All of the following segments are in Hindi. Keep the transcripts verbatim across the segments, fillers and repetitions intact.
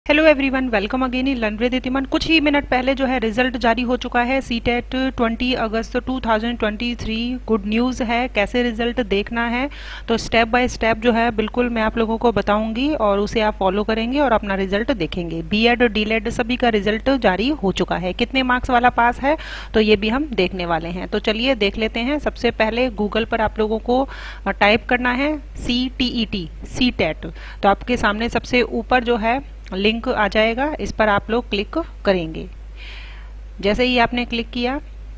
Hello everyone, welcome again in learn with इतिमन। कुछ ही मिनट पहले जो है रिजल्ट जारी हो चुका है CTET twenty August two thousand twenty three. Good news है। कैसे रिजल्ट देखना है तो स्टेप बाय स्टेप जो है बिल्कुल मैं आप लोगों को बताऊंगी और उसे आप फॉलो करेंगे और अपना रिजल्ट देखेंगे। बीएड और डीलेड सभी का रिजल्ट जारी हो चुका है। कितने मार्क्स वाला पास है तो ये भी हम देखने वाले हैं। तो चलिए देख लेते हैं। सबसे पहले गूगल पर आप लोगों को टाइप करना है C T E T CTET. तो आपके सामने सबसे ऊपर जो है लिंक आ जाएगा, इस पर आप लोग क्लिक करेंगे। जैसे ही आपने क्लिक किया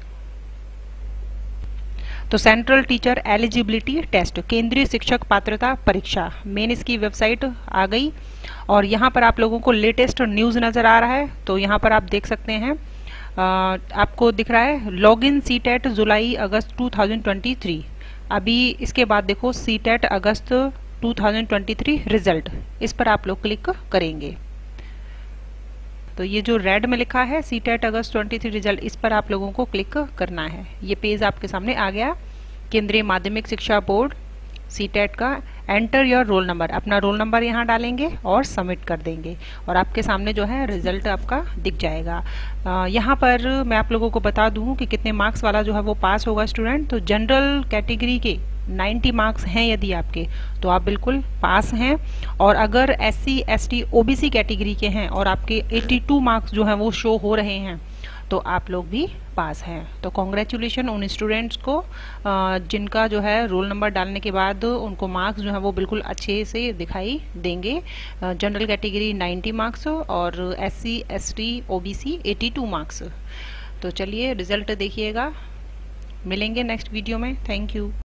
तो सेंट्रल टीचर एलिजिबिलिटी टेस्ट, केंद्रीय शिक्षक पात्रता परीक्षा मेन, इसकी वेबसाइट आ गई और यहाँ पर आप लोगों को लेटेस्ट न्यूज़ नज़र आ रहा है। तो यहाँ पर आप देख सकते हैं, आ, आपको दिख रहा है log in CTET July August two thousand twenty three. अभी इसके बाद देखो CTET August two thousand twenty three result, इस पर आप लोग क्लिक करेंगे। तो ये जो रेड में लिखा है CTET August twenty three result, इस पर आप लोगों को क्लिक करना है। ये पेज आपके सामने आ गया। केंद्रीय माध्यमिक शिक्षा बोर्ड सी टेट का। एंटर योर रोल नंबर, अपना रोल नंबर यहाँ डालेंगे और सबमिट कर देंगे और आपके सामने जो है रिजल्ट आपका दिख जाएगा। आ, यहाँ पर मैं आप लोगों को बता दूँ कि कितने मार्क्स वाला जो है वो पास होगा स्टूडेंट। तो जनरल कैटेगरी के नाइन्टी मार्क्स हैं यदि आपके, तो आप बिल्कुल पास हैं। और अगर S C S T O B C category के हैं और आपके बयासी मार्क्स जो हैं वो शो हो रहे हैं तो आप लोग भी पास हैं। तो कॉन्ग्रेचुलेशन उन स्टूडेंट्स को जिनका जो है रोल नंबर डालने के बाद उनको मार्क्स जो है वो बिल्कुल अच्छे से दिखाई देंगे। जनरल कैटेगरी नाइन्टी मार्क्स और S C S T O B C बयासी मार्क्स। तो चलिए रिजल्ट देखिएगा। मिलेंगे नेक्स्ट वीडियो में। Thank you.